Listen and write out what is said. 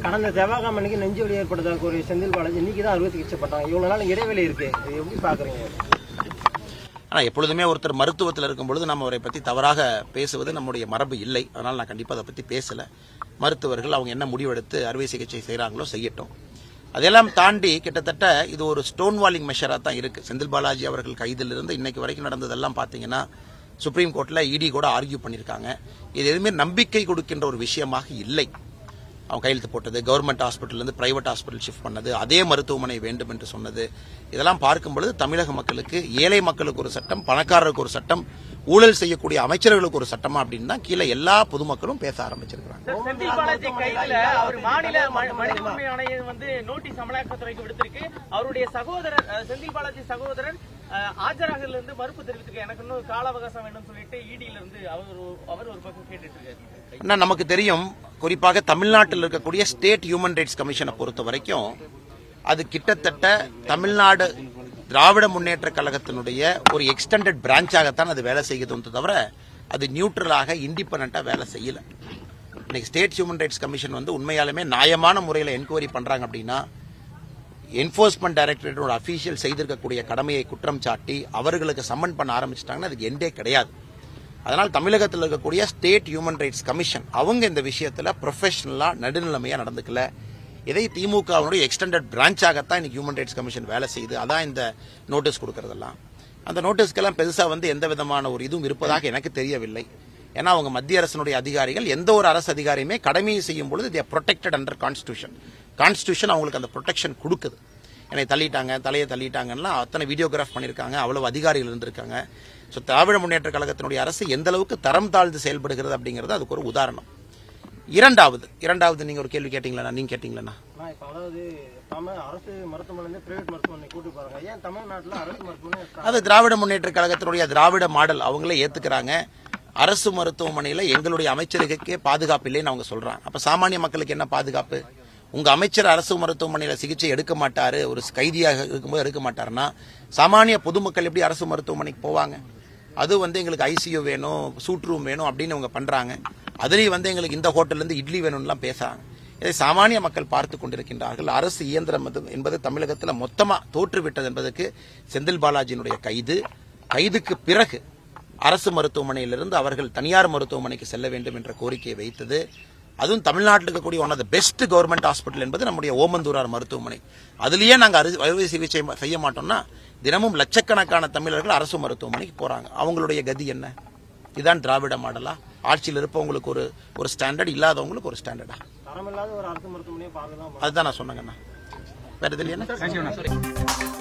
கடந்த செவ்வாய்க்கிழமைக்கு நெஞ்சு வலி ஏற்பட்டதாக ஒரு செந்தில் பாலாஜி இன்னைக்கு தான் அறுவை சிகிச்சை பண்ணாங்க. இவ்வளவு நாள் இடைவெளி இருக்கு, எப்படி பாக்குறீங்க? ஆனால் எப்பொழுதுமே ஒருத்தர் மருத்துவத்தில் இருக்கும் பொழுது நம்ம அவரை பற்றி தவறாக பேசுவது நம்முடைய மரபு இல்லை. அதனால் நான் கண்டிப்பாக அதை பற்றி பேசலை. மருத்துவர்கள் அவங்க என்ன முடிவெடுத்து அறுவை சிகிச்சை செய்கிறாங்களோ செய்யட்டும். அதெல்லாம் தாண்டி கிட்டத்தட்ட இது ஒரு ஸ்டோன் வாலிங் மெஷராக தான் இருக்குது. செந்தில் பாலாஜி அவர்கள் கைதிலிருந்து இன்னைக்கு வரைக்கும் நடந்ததெல்லாம் பார்த்தீங்கன்னா சுப்ரீம் கோர்ட்டில் இடி கூட ஆர்கியூ பண்ணியிருக்காங்க. இது எதுவுமே நம்பிக்கை கொடுக்கின்ற ஒரு விஷயமாக இல்லை. அவன் கையெழுத்து போட்டது, கவர்மெண்ட் ஹாஸ்பிட்டல்லேருந்து பிரைவேட் ஹாஸ்பிட்டல் ஷிஃப்ட் பண்ணது, அதே மருத்துவமனை வேண்டும் என்று சொன்னது, இதெல்லாம் பார்க்கும் பொழுது தமிழக மக்களுக்கு, ஏழை மக்களுக்கு ஒரு சட்டம், பணக்காரருக்கு ஒரு சட்டம், ஊழல் செய்யக்கூடிய அமைச்சர்களுக்கு ஒரு சட்டமா அப்படின்னு தான் கீழே எல்லா பொதுமக்களும் பேச ஆரம்பிச்சிருக்கிறாங்க. செந்தில் பாலாஜி கைதுல அவர் மாநில மனித உரிமை ஆணையம் நோட்டீஸ் அமலாக்கத்துறைக்கு விடுத்திருக்கு. அவருடைய சகோதரர் செந்தில் பாலாஜி சகோதரர் ஆஜராகல இருந்து மறுப்பு தெரிவித்திருக்கு. எனக்கு இன்னும் கால அவகாசம் வேணும்னு சொல்லிட்டு இடியில இருந்து அவர் ஒரு பக்கம் கேட்டுட்டு இருக்காரு. நமக்கு தெரியும், குறிப்பாக தமிழ்நாட்டில் இருக்கக்கூடிய ஸ்டேட் ஹியூமன் ரைட்ஸ் கமிஷனை பொறுத்த வரைக்கும் அது கிட்டத்தட்ட தமிழ்நாடு திராவிட முன்னேற்ற கழகத்தினுடைய ஒரு எக்ஸ்டெண்டட் பிரான்ச்சாகத்தான் அது வேலை செய்யுது தவிர அது நியூட்ரலாக இண்டிபெண்டா வேலை செய்யல. இன்னைக்கு ஸ்டேட் ஹியூமன் ரைட்ஸ் கமிஷன் உண்மையாலுமே நியாயமான முறையில் என்கொயரி பண்றாங்க அப்படின்னா என்போர்ஸ்மெண்ட் டைரக்டரேட்டோட அபிஷியல் செய்திருக்கக்கூடிய கடமையை குற்றம் சாட்டி அவர்களுக்கு சம்மன் பண்ண ஆரம்பிச்சிட்டாங்கன்னா அதுக்கு எண்டே கிடையாது. அதனால் தமிழகத்தில் இருக்கக்கூடிய ஸ்டேட் ஹியூமன் ரைட்ஸ் கமிஷன் அவங்க இந்த விஷயத்துல ப்ரொஃபஷனலா நடுநிலைமையா நடந்துக்கல. இதை திமுகவுடைய எக்ஸ்டெண்டட் பிரான்ச்சாகத்தான் இன்னைக்கு ஹியூமன் ரைட்ஸ் கமிஷன் வேலை செய்யுது. அதான் இந்த நோட்டீஸ் கொடுக்கறதெல்லாம். அந்த நோட்டீஸ்க்கெல்லாம் பெருசா எந்த விதமான ஒரு இதுவும் இருப்பதாக எனக்கு தெரியவில்லை. ஏன்னா அவங்க மத்திய அரசினுடைய அதிகாரிகள், எந்த ஒரு அரசு அதிகாரியுமே கடமையை செய்யும் பொழுது they are protected under constitution. Constitution அவங்களுக்கு அந்த ப்ரொடெக்ஷன் கொடுக்குது. என்னை தள்ளிட்டாங்க, தலையை தள்ளிட்டாங்கன்னா அத்தனை வீடியோகிராஃப் பண்ணியிருக்காங்க, அவ்வளவு அதிகாரிகள் இருந்திருக்காங்க. ஸோ திராவிட முன்னேற்ற கழகத்தினுடைய அரசு எந்த அளவுக்கு தரம் தாழ்ந்து செயல்படுகிறது அப்படிங்கிறது அதுக்கு ஒரு உதாரணம். இரண்டாவது நீங்க ஒரு கேள்வி கேட்டீங்களா? நீங்க கேட்டீங்களா? அரசு மருத்துவமனை பிரைவேட் மருத்துவமனை கூட்டி போறாங்க. ஏன் தமிழ்நாட்டில் அரசு மருத்துவமனை? அது திராவிட முன்னேற்ற கழகத்தினுடைய திராவிட மாடல் அவங்களே ஏத்துக்கிறாங்க. அரசு மருத்துவமனையில எங்களுடைய அமைச்சருக்கே பாதுகாப்பு இல்லைன்னு அவங்க சொல்றாங்க. அப்ப சாமானிய மக்களுக்கு என்ன பாதுகாப்பு? உங்க அமைச்சர் அரசு மருத்துவமனையில சிகிச்சை எடுக்க மாட்டாரு, ஒரு கைதியாக இருக்கும்போது எடுக்க மாட்டாருன்னா சாமானிய பொதுமக்கள் எப்படி அரசு மருத்துவமனைக்கு போவாங்க? அது எங்களுக்கு ஐசியூ வேணும், சூட் ரூம் வேணும் அப்படின்னு அவங்க பண்றாங்க. அதுலயும் எங்களுக்கு இந்த ஹோட்டல்ல இருந்து இட்லி வேணும்லாம் பேசுறாங்க. இதை சாமானிய மக்கள் பார்த்து கொண்டிருக்கின்றார்கள். அரசு இயந்திரம் என்பது தமிழகத்தில் மொத்தமா தோற்றுவிட்டது என்பதற்கு செந்தில் பாலாஜியினுடைய கைதுக்கு பிறகு அரசு மருத்துவமனையிலிருந்து அவர்கள் தனியார் மருத்துவமனைக்கு செல்ல வேண்டும் என்ற கோரிக்கையை வைத்தது. அதுவும் தமிழ்நாட்டில் இருக்கக்கூடிய one of the best government hospital என்பது நம்முடைய ஓமந்தூரார் மருத்துவமனை. அதுலயே நாங்க அறுவை சிகிச்சை செய்ய மாட்டோம்னா தினமும் லட்சக்கணக்கான தமிழர்கள் அரசு மருத்துவமனைக்கு போறாங்க. அவங்களுடைய கதி என்ன? இதுதான் திராவிட மாடலா? ஆட்சியில் இருப்பவங்களுக்கு ஒரு ஸ்டாண்டர்ட், இல்லாதவங்களுக்கு ஒரு ஸ்டாண்டர்டா? தரமில்லாத ஒரு அரசு மருத்துவமனையை பார்க்கலாம். அதுதான் நான் சொன்னேங்கண்ணா. வேற எதுல என்ன?